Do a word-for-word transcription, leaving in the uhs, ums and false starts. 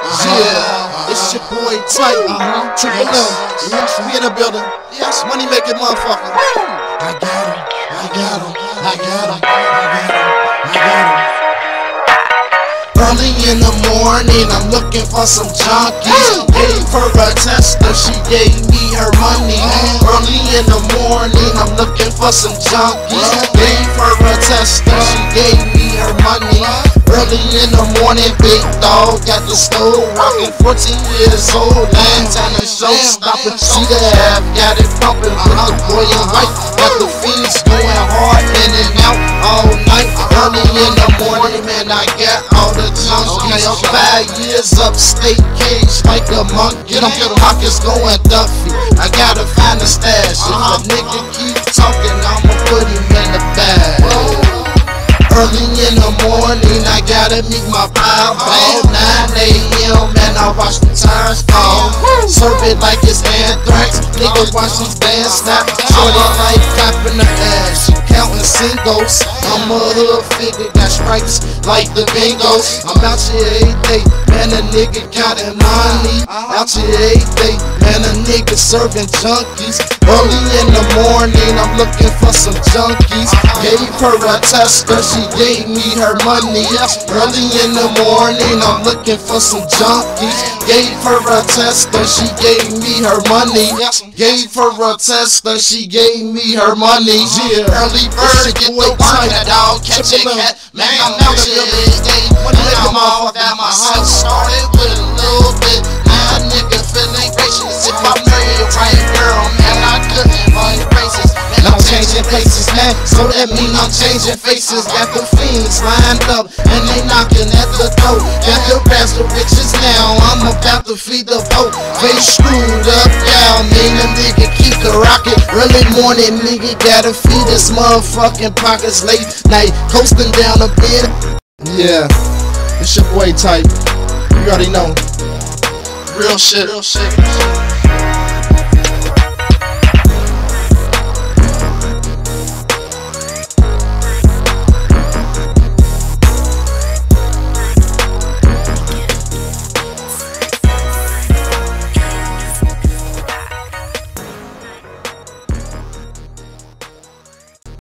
Yeah, it's your boy Type, uh-huh. Triple M. Yes, we in the building. Yes, money making motherfucker. I got him, I got him, I got him, I got him, I got him. Early in the morning, I'm looking for some junkies. Gave her a tester, she gave me her money. Early in the morning, I'm looking for some junkies. Gave her a tester, she gave me her money. Early in the morning, big dog got the stove rocking. fourteen years old, Montana showstopper. See the half, got it pumping with the boy and white. Got the fiends going hard in and out all night. Early in the morning, man, I got all the junkies. Five years upstate cage like a monkey. Pockets going Duffy. I gotta find a stash. If a nigga keep talking, I'ma put him in the bag. Early in the morning, I gotta meet my pile ball. nine A M and I watch the tires fall. Serve it like it's anthrax. Nigga watch these bands snap. Shorty like clapping the ass. She counting singles. I'm a hood figure, got stripes like the bingos. I'm out here every day, man, a nigga counting money. Out here every day, man, a nigga serving junkies. Early in the morning, I'm looking for some junkies. Gave her a tester, she gave me her money. Early in the morning, I'm looking for some junkies. Gave her a tester, she gave me her money. Gave her a tester, she gave me her money. Yeah, early bird get the work, dog, catch a cat. Man, I'm out here every day. When I'm all by myself, started with a little bit. Now a nigga feeling gracious. If I marry a right girl, man, I couldn't find braces. I'm changing places, man, so that mean I'm changing faces. Got the fiends lined up, and they knocking at the door. Got the bastard bitches now, I'm about to feed the boat. Face screwed up, down, mean a nigga keep the rocket. Early morning, nigga gotta feed his motherfucking pockets. Late night, coasting down a bed. Yeah, it's your boy Type, you already know. Real shit, real shit.